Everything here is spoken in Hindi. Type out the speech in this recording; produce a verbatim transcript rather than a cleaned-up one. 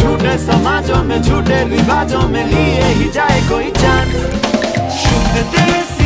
झूठे समाजों में झूठे रिवाजों में लिए ही जाए कोई चांस। शुद्ध देसी